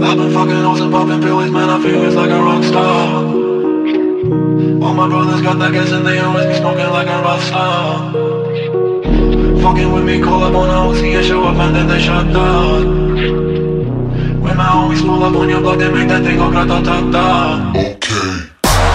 I've been fucking hoes and popping pills, man, I feel it's like a rock star. All my brothers got that gas and they always be smoking like a rock star. Fucking with me, call up on a Uzi and show up and then they shut down. When my homies pull up on your block, they make that thing go grata-ta-ta. Okay.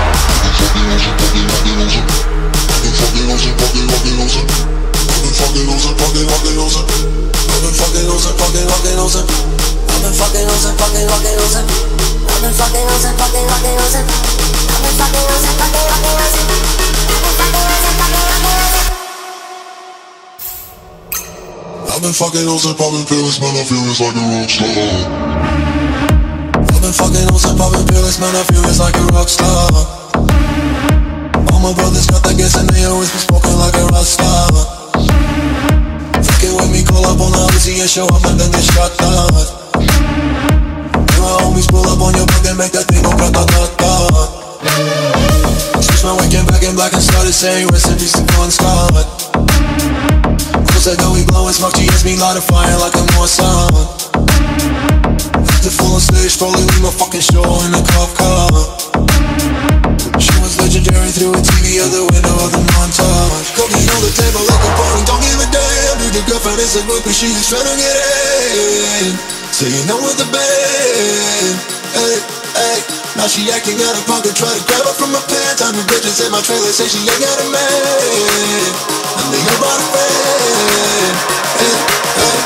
I've been fucking hoes and popping pills, man, I feel it's like a rock star. I've been fucking hoes and popping pills, man, I feel it's like a rock star. All my brothers got that gas and they always be smoking like a rock star. Fucking with me, call up on the Uzi and show up and then they shut down. When my homies pull up on your block, they make that thing go grata-ta-ta. Switch my weekend back in black and started saying rest in peace to Bon Scott. Said that we blowin' smoke, GS me light a fire like a Mossad. The full on stage, probably leave my fucking show in a cop car. She was legendary through a TV out the window of the montage. Cooking on the table like a party, don't give a damn. Dude, your girlfriend is a groupie, she is tryna get in. So you know with the band, hey, hey. Now she acting out of pocket, try to grab her from my pants. I'm the bitches in my trailer, say she ain't got a man. And they about a friend, hey, hey.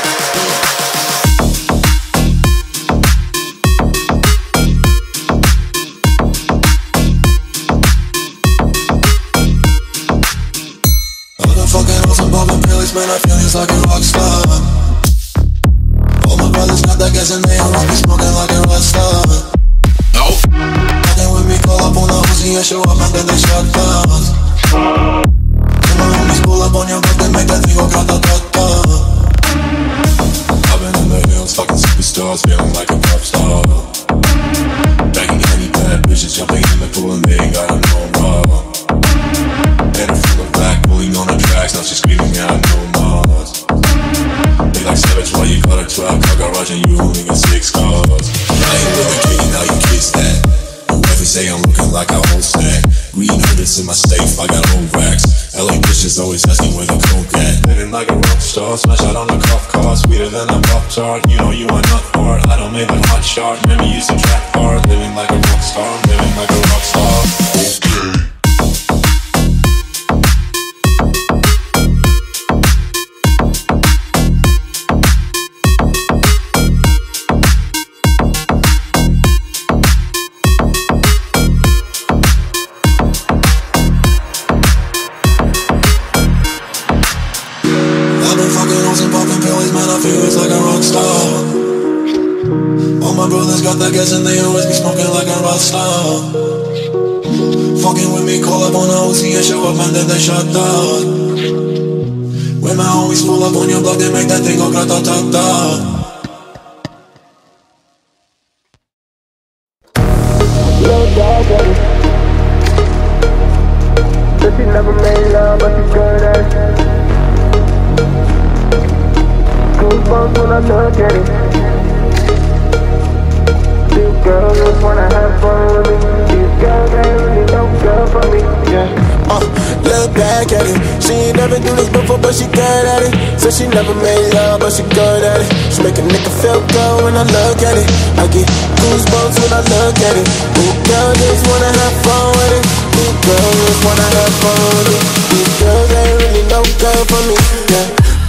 I've been fucking hoes and popping pills, man, I feel it's like a rock star. All my brothers got that gas and they always be smoking like a rock star. Fucking with me, call up on the Uzi and show up and then they shut down. When my homies pull up on your block, they make that thing go grata-ta-ta. I've been in the hills, fucking superstars, feeling like a pop star. Banging any bad bitches, jumping in the pool and they ain't got no problem. Had her full of black, pulling on the tracks, now she's screaming out no more. They like savage, why you got a 12 car garage and you only got 6 cars. I ain't with a kid, now you kiss that. Whoever say I'm looking like a whole stack. Green hundreds in my safe, I got old racks. LA bitches always asking where the coke at. Living like a rock star, smash out on the cop car. Sweeter than a Pop-Tart, you know you are not hard. I don't make a hot shot, remember you used to track hard. Living like a rock star, living like a rock star. Okay. Got that gas and they always be smoking like a rock star. Fucking with me, call up on a Uzi and show up and then they shut down. When my homies pull up on your block, they make that thing go grata-ta-ta. But she never made love, but she's good at it. Goosebumps when I look at it. These girls just wanna have fun with me. These girls ain't really no good for me, yeah. Look back at it. She ain't never do this before, but she good at it. Said she never made love, but she good at it. She make a nigga feel good when I look at it. I get goosebumps when I look at it. These girls just wanna have fun with it. These girls just wanna have fun with it. These girls ain't really no good for me, yeah.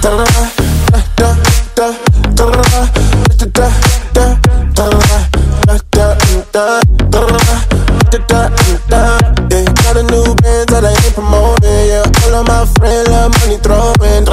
Yeah, got a new band that I ain't promoting. Yeah, all of my friends love money throwing.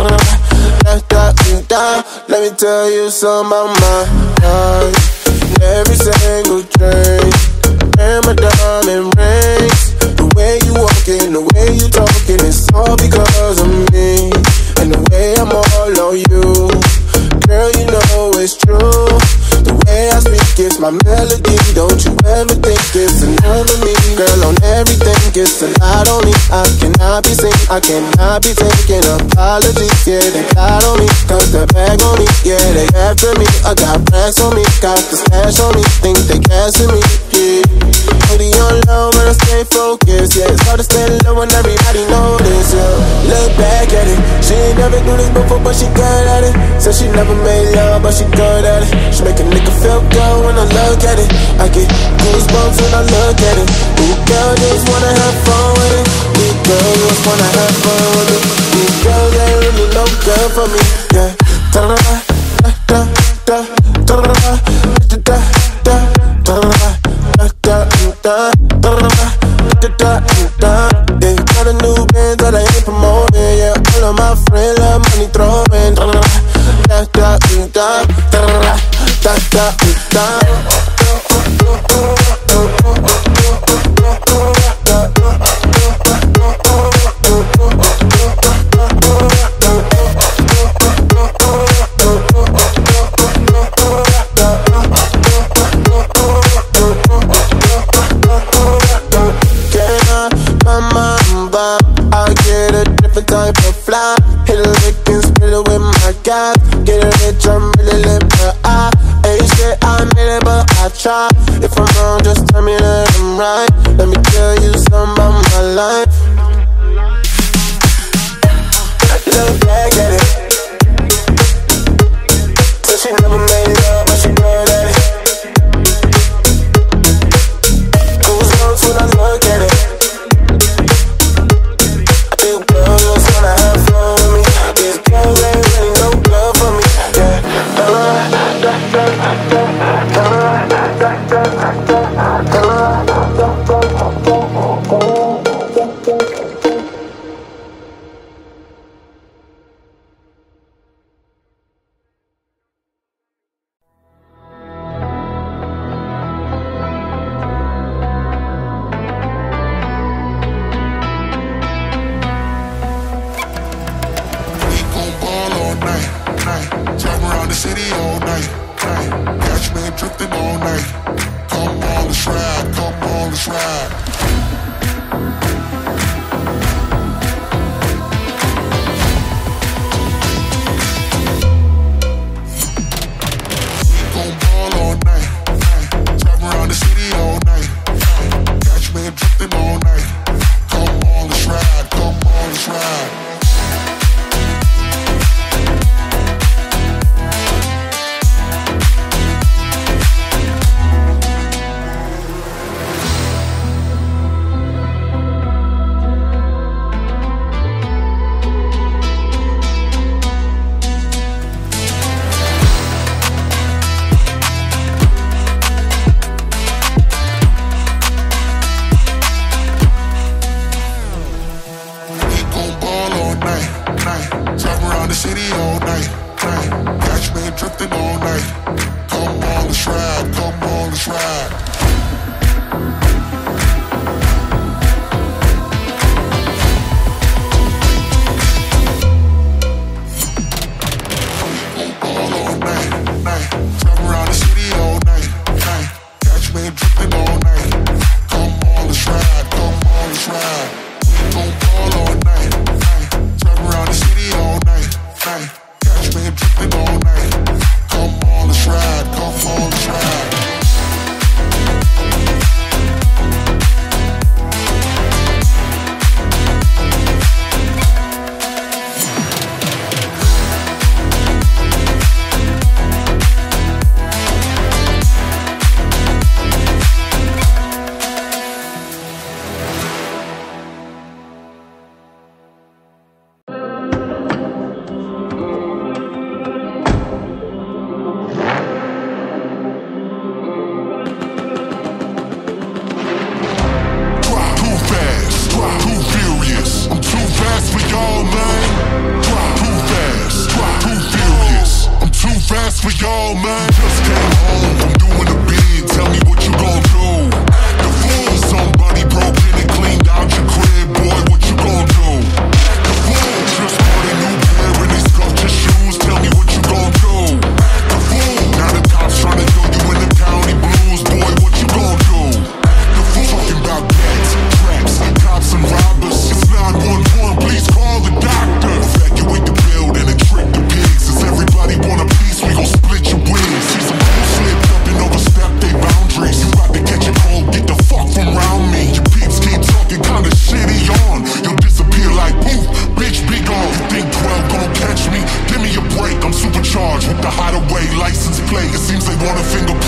Let me tell you something about my life. Every single drink and my diamond rings. The way you walking, the way you talking, it's all because of me. And the way I'm all on you, girl, you know it's true. The way I speak it's my melody. Don't you ever think it's another me. Girl, on everything, it's a lot on me. I cannot be seen, I cannot be taking apologies. Yeah, they got on me, cause the bag on me. Yeah, they after me, I got racks on me. Got the stash on me, think they gassing me. Yeah, hoodie on low, but I stay focused. Yeah, it's hard to stay low when everybody notice. Yeah, look back at it. She ain't never do this before, but she good at it. Said she never made love, but she good at it. She make a nigga feel good when I look at it. I get goosebumps when I look at it. Ooh, girl, just wanna have fun with it. These girls just wanna have fun with it. These girls ain't really no good for me. Yeah, ta-da-da, da-da, da-da, da-da, da-da, da-da, da-da, da-da, they got a new band that I ain't promoting. Yeah, all of my friends love money throwing. Da da da da da da da da. Type of fly, hit a lick and split it with my guys. Get a rich, I'm really lit, but I ain't shit, I made it, but I try. If I'm wrong, just tell me that I'm right. Let me tell you something about my life. Look back at it. So she never made love, but she good at it. Goosebumps when I look at it.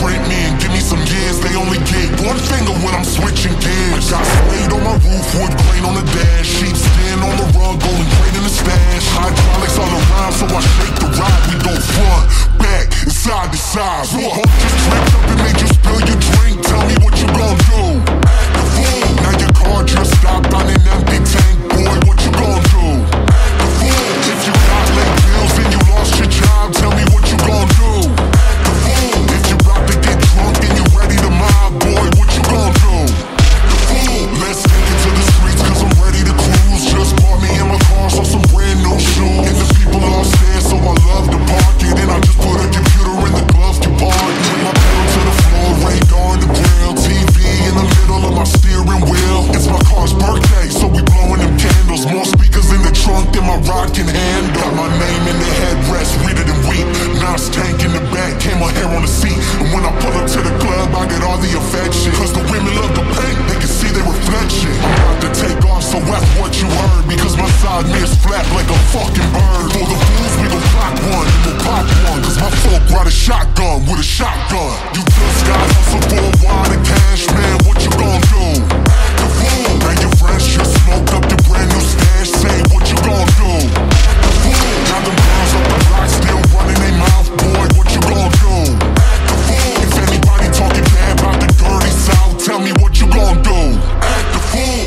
print me and give me some years. They only get one finger when I'm switching gears. Got slate on my roof, wood grain on the dash, sheepskin on the rug, golden crate in the stash. Hydraulics all around, so I shake the ride. We go front, back, and side to side. So I hope just tripped up and made you spill your drink. Tell me what you gon' do. The fool. Now your car just stopped on an empty tank. Boy, what you gon' do? The fool. If you got late bills and you lost your job, tell me what you gon' do. The fool. If you about to get drunk and you ready to mob, boy, what you gon' do? The fool. Let's take it to the streets, cause I'm ready to cruise. Just bought me in my car, so some brand new shoes. And the people all stairs, so I love to park it. And I just put a computer in the glove compartment. My pedal to the floor, radar in the grill, TV in the middle of my steering wheel. It's my car's birthday, so we blowing them candles. More speakers in the trunk than my rockin' handle. Got my name in the headrest, read it and weep. Nas tank in the back, came my hair on the seat. And when I pull up to the club, I get all the affection. Cause the women love the paint, they can see their reflection. I'm about to take off, so that's what you heard. Because my side mirror's flat like a fucking bird. For the fools, we gon' clock one, and we'll pop one. Cause my folk ride a shotgun with a shotgun. You just got hustle for a wad of cash, man, what you gon' do? The fool. Now your friends just smoked up the brand new stash, say what you gon' do? The fool. Now them girls up the block still running their mouth, boy, what you gon' do? The fool. If anybody talking bad about the dirty South, tell me what you gon' do? The fool.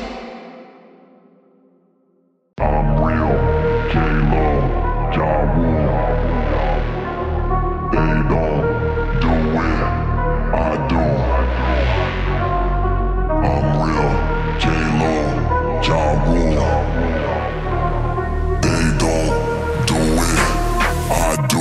I'm real, J-Lo, Ja Rule. They don't do it, I do. I'm real, J-Lo, Ja Rule. They don't do it, I do.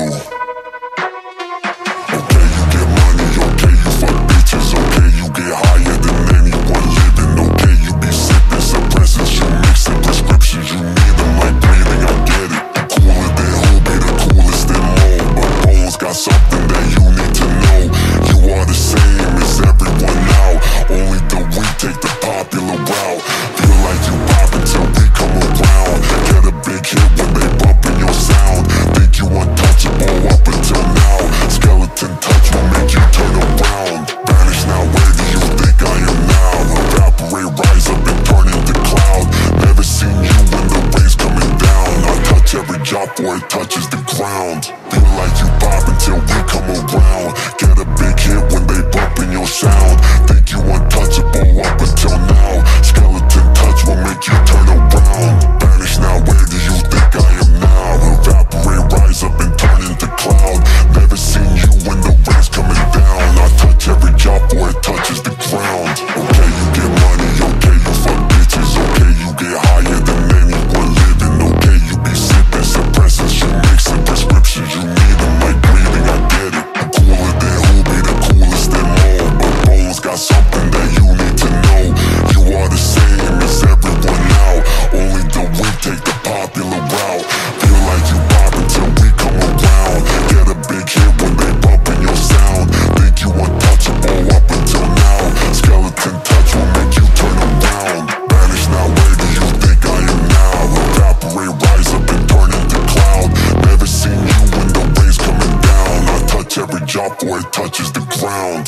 Okay, you get money, okay, you fuck bitches, okay, you get higher than anyone living, okay, you be sipping suppressants, you mixing prescriptions, you need them like breathing, I get it. Cooler than who be the coolest than more, but Bones got something that you need to know. You are the same as everyone now, only the weak take the popular route. Feel like you pop until we come around. Get a big hit when they bumpin' your sound. Think you untouchable up until now. Skeleton touch will make you turn around. Vanish now, where do you think I am now? Evaporate, rise up and turn into cloud. Never seen you when the rain's coming down. I touch every job before it touches the ground. Feel like you pop until we come around. Get a big hit when they bumpin' your sound. Think you untouchable up until now. Skeleton touch will make you turn around. Vanish now, where do you think I am now? Evaporate, rise up and turn into cloud. Never seen you when the rain's coming down. I touch every job before it touches the ground. Okay, you get money, okay, you fuck bitches, okay, you get higher than anyone living, okay, you be sipping suppressants, you mixing prescriptions, you need them like breathing, I get it. I'm cooler than who be the coolest than more, but Bones got something that you need to know. You are the same as everyone now, only the weak take the popular route. Feel like you pop until we come around. Get a big hit when they bumpin' your sound. Think you untouchable up until now. Skeleton touch will make you turn around. Vanish now, where do you think I am now? Evaporate, rise up and turn into cloud. Never seen you when the rain's coming down. I touch every job before it touches the ground.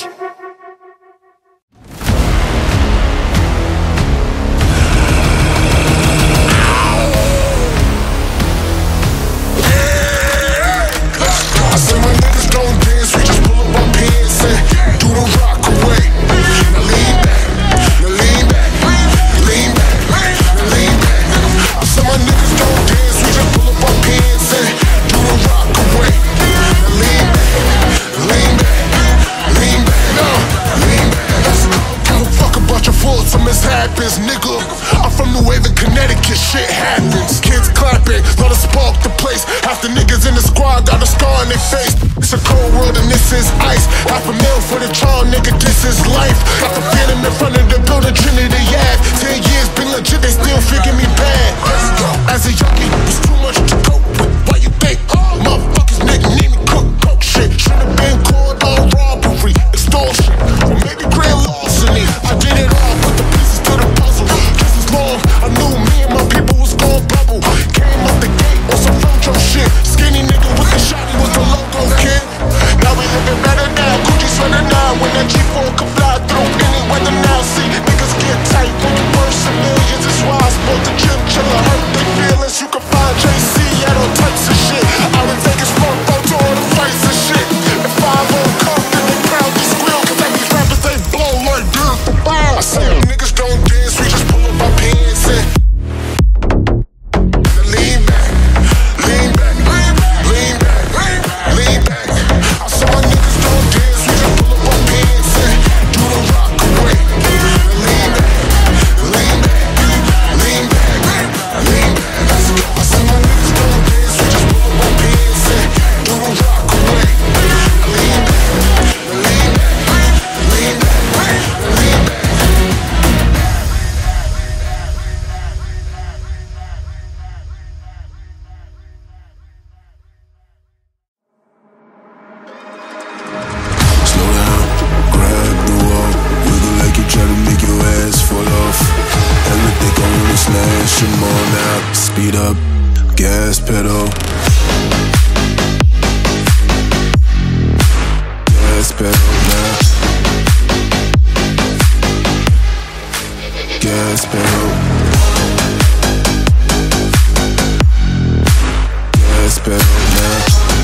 I said my niggas don't dance, we just pull up our pants and do the rock away. Now lean back, now lean back, lean back, now lean back. I said my niggas don't dance, we just pull up our pants and do the rock away. Now lean back, lean back, lean back, no, lean back. Give a fuck about your faults or mishaps, nigga. I'm from New Haven, Connecticut, shit happens. Kids clapping, let us spark the place. Half the niggas in the squad got a scar on their face. It's a cold world and this is ice. $500,000 for the trial, nigga, this is life. Got the phantom in front of the building, Trinity Ave. 10 years been legit, they still figure me bad. As a youngin', it's too much to cope with. Why you think? Motherfuckers, nigga, need me cook shit. Should've been caught on robbery, extortion, or maybe grand larceny. I did it all, put the pieces to the puzzle. This is long, I knew me and my people was gon' bubble. Came out the gate on some Frontro shit. Skinny nigga with the shotty was the logo kid. Now we living better now, Gucci sweat. smash them all now. Speed up, gas pedal. Gas pedal now. Gas pedal. Gas pedal now.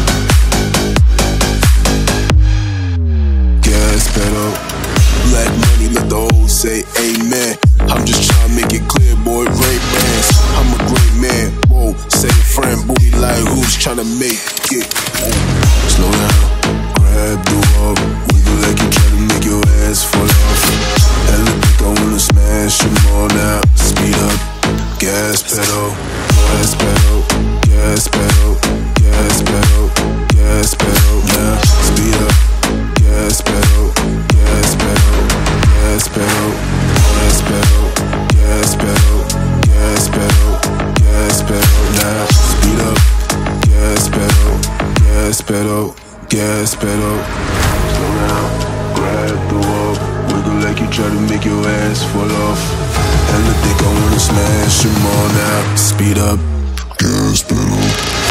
Gas pedal. Black money, let the old say amen. I'm just trying to make it clear, boy, Ray-Bans. I'm a great man, whoa, say a friend, booty like who's trying to make it. Slow down, grab the wall, wiggle like you trying to make your ass fall off. Hella think I wanna smash them all now. Speed up, gas pedal, gas pedal, gas pedal, gas pedal, gas pedal, now. Speed up, gas pedal, gas pedal, gas pedal, gas pedal, gas pedal, gas pedal, gas pedal, now. Speed up, gas pedal, gas pedal, gas pedal. Slow down, grab the wall, wiggle like you try to make your ass fall off. Hella think I wanna smash them all now. Speed up, gas pedal.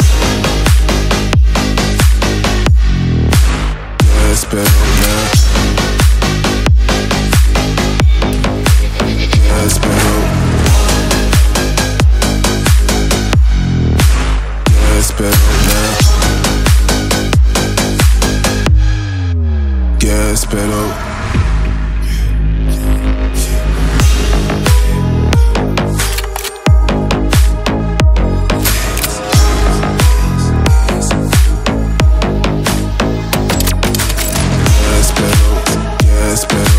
Gas pedal now. Gas pedal. Gas pedal now. Gas pedal. Gas pedal. Gas pedal.